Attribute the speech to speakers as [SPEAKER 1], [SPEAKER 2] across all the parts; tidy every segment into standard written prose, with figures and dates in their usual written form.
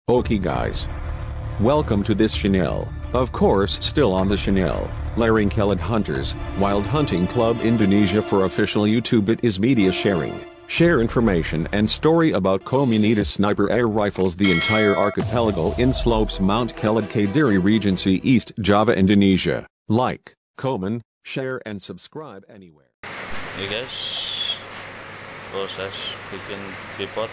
[SPEAKER 1] Okay guys. Welcome to this channel, of course still on the channel, Laringkelad Hunters, Wild Hunting Club Indonesia for official YouTube. It is media sharing, share information and story about Komunita sniper air rifles, the entire archipelago in slopes Mount Kelad Kadiri Regency, East Java, Indonesia. Like, comment, share and subscribe anywhere.
[SPEAKER 2] Ini guys, proses bikin tripod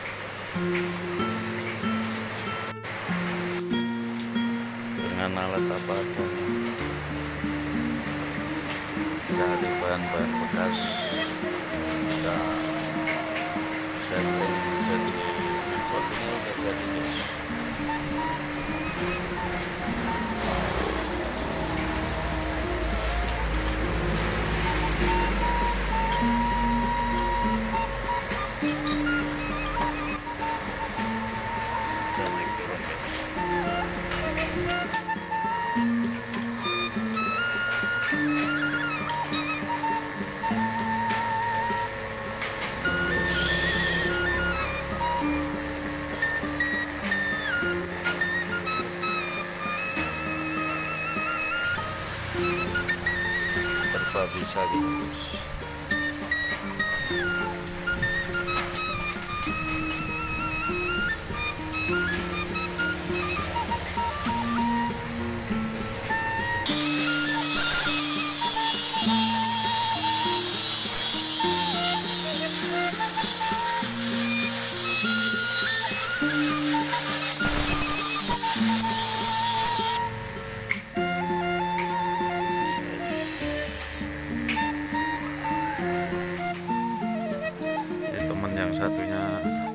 [SPEAKER 2] dengan alat apa adanya. Cari bahan-bahan bekas, kita setting. Jadi tripod ini udah jadi guys. Serba bisa gitu guys. Temen yang satunya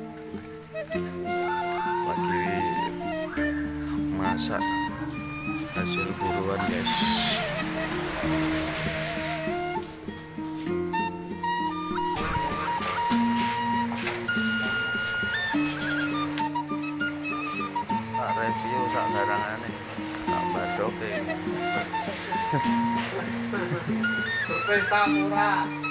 [SPEAKER 2] lagi masak hasil buruan guys. Tak review tak garangane tak badoke.
[SPEAKER 3] Pesta murah.